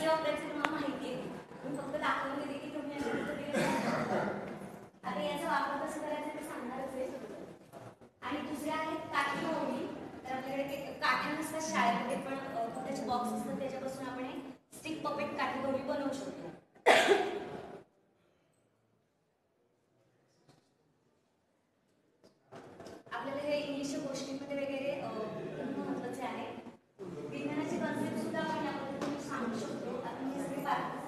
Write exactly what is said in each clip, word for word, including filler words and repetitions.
Easy वापरायचं तुम्हाला माहिती आहे, मी फक्त दाखवून देते की तुम्ही अशा पद्धतीने आता याचा वापर कसं करायचा ते सांगणारच आहे. आणि दुसरे आहेत काठी ओढी. तर आपल्याकडे ते काठ्या नसतात शाळेमध्ये, पण त्याचे बॉक्स असतात, त्याच्यापासून आपण स्टिक पपेट काठी ओढी बनवू शकतो. आपल्याला हे इंग्लिश गोष्टींमध्ये वगैरे महत्वाचे आहे. विज्ञानाची कन्सेप्ट सुद्धा आपण या पद्धतीने सांगू शकतो. आपण हे सगळे पाठ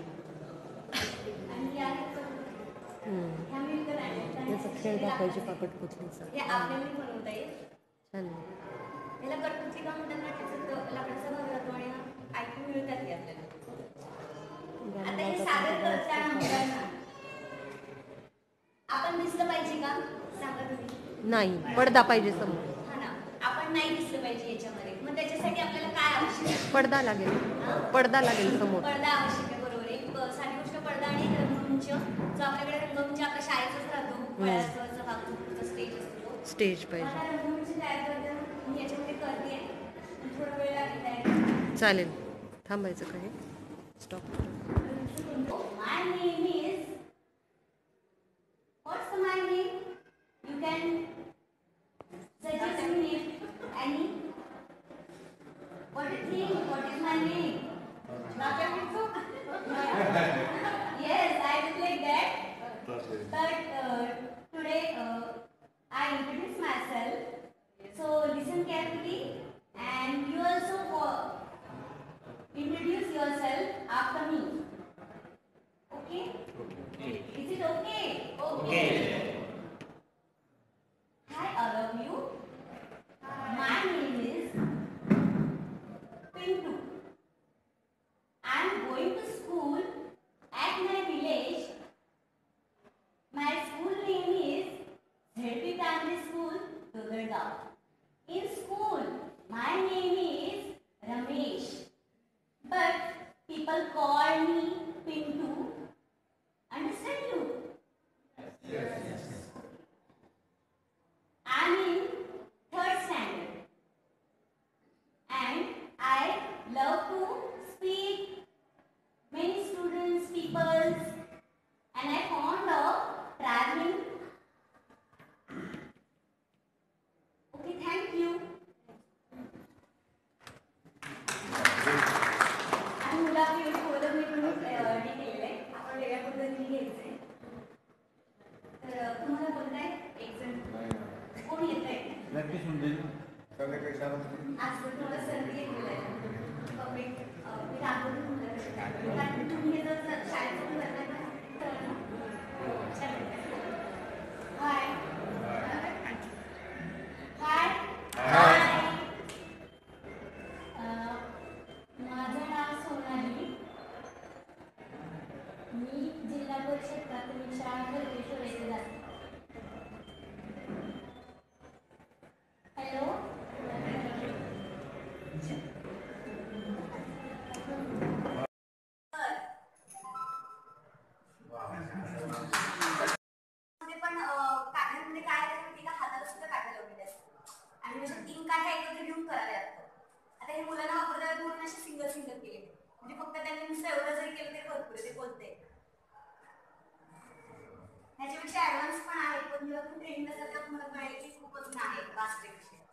आणि या ह्या मिळतं याचा खेळ दाखवायची पापट पुतलीचा हे आपल्याला बनवता येईल. छान. याला कटपुतली का म्हणतात ना, त्याचं लाकडाचा भाग राहतो आणि ऐकून मिळतात की आपल्याला. आता हे सादर करताना मुलांना आपण दिसलं पाहिजे का सांगा तुम्ही? नाही, पडदा पाहिजे समोर. हा ना, आपण नाही दिसलं पाहिजे याच्यामध्ये. मग त्याच्यासाठी आपल्याला काय आवश्यक आहे? पडदा लागेल. पडदा लागेल समोर. पडदा आवश्यक आहे, बरोबर. एक साधी गोष्ट पडदा आणि रंगमंच. जो आपल्याकडे रंगमंच आपल्या शाळेचाच राहतो, वयाचा भाग स्टेज असतो, स्टेज पाहिजे. रंगमंच तयार करताना मी याच्यामध्ये करते, थोडा वेळ लागेल. चालेल, थांबायचं काही stop. My name is. What's my name? You can suggest me name. Any? What do you think? What is my name? Yes, I will like that. But uh, today uh, I introduce myself. So listen carefully, and you also uh, introduce yourself after me. Okay? Is it okay? Okay. Hi all of you. My name is Pintu. I am going to school at my village. My school name is Z P Primary School, Dodalgaon. In school, my name is Ramesh, but people call me Pintu. Understand you? Yes. I am in third standard, and I love to speak many students, peoples, and I fond of traveling. Okay, thank you. आणि मुलं आपली एवढी बोलत नाही, पण ready केलेलं आहे. आपण वेगळ्या पद्धतीने घ्यायचंय. तर तुम्हाला बोलताय एक जण कोण येत आहे? नक्कीच म्हणजे आज तुम्हाला संधी घेतलेला आहे पब्लिक. मी दाखवते तुमच्याकडे, कारण तुम्ही जर शाळेत पण करताय ना. हाय हाय हाय. माझं नाव सोनाली. मी जिल्हा परिषद प्राथमिक शाळा गरजेश्वर येथे जाते. हॅलो. पण काढ्यांमध्ये काय आहे का, हाताला सुद्धा काढा लावलेले असतात आणि म्हणजे तीन काढ्या एकत्र घेऊन करायला लागतात. आता हे मुलांना वापरता म्हणून असे सिंगल सिंगल केले, म्हणजे फक्त त्यांनी नुसतं एवढं जरी केलं तरी भरपूर ते बोलते. ह्याच्यापेक्षा ऍडव्हान्स पण आहे, पण जेव्हा तुम्ही ट्रेनिंगला जाता तुम्हाला कळेल की खूपच आहे वास्तविक विषय.